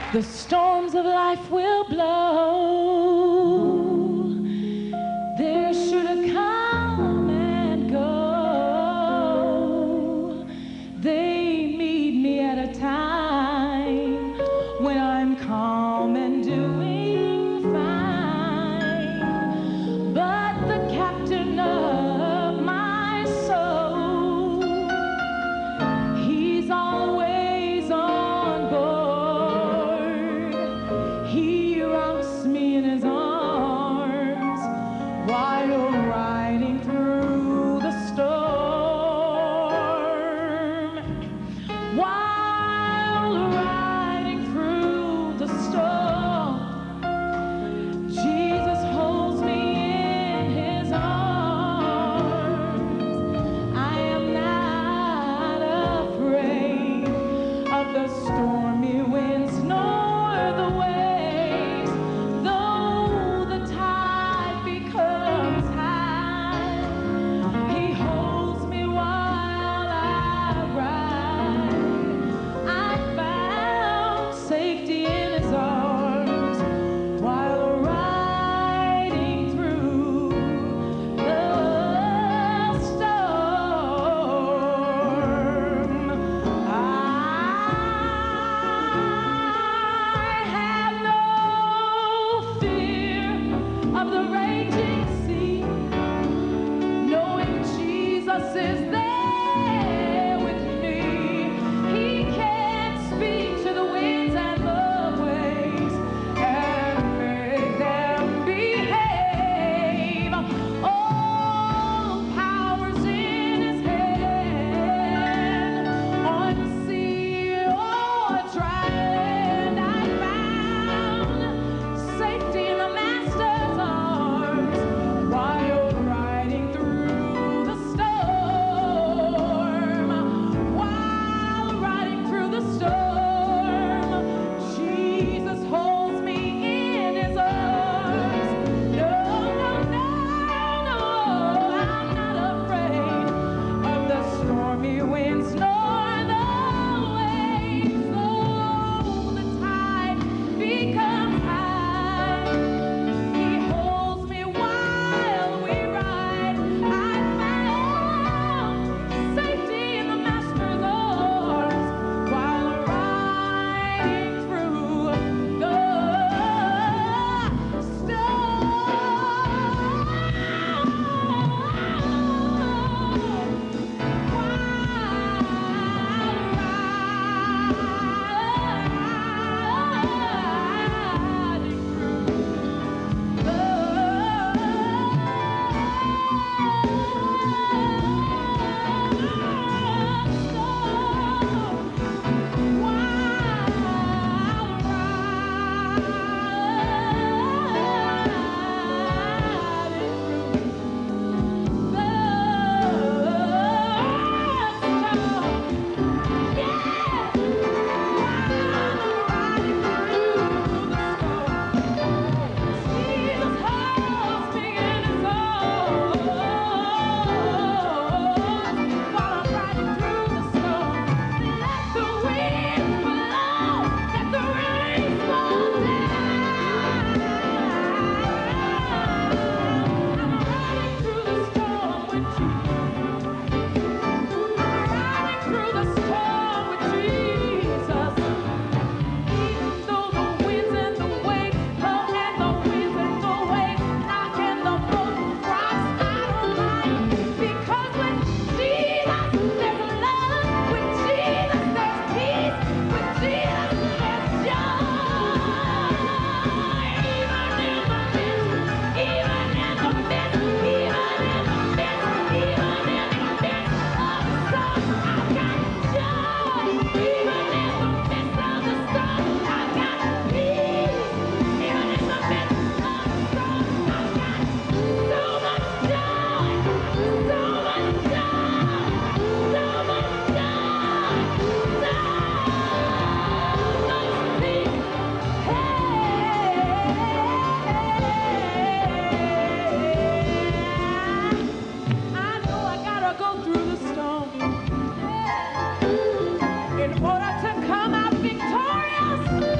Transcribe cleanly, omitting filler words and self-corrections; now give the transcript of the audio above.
The storms of life will blow. They're sure to come and go. They meet me at a time when I'm calm and doing fine. But the captain of my soul, he's always on board. He rocks me in his arms while riding through the storm. While riding through the storm, Jesus holds me in his arms. I am not afraid of the stormy winds nor the waves, though the tide becomes high. He holds me while I ride. I found safety in his arms while riding through the storm. I have no fear of the raging sea, knowing Jesus is there with me. He can speak to the winds and the waves and make them behave. All power's in his hand, on sea or dry land. I found safety in the Master's arms while riding through the storm. While riding through the storm, Jesus holds me in his arms. No, no, no, no, I'm not afraid of the stormy winds nor the waves, though the tide becomes high. He holds me while we ride. I found safety in the Master's arms while riding through the in order to come out victorious.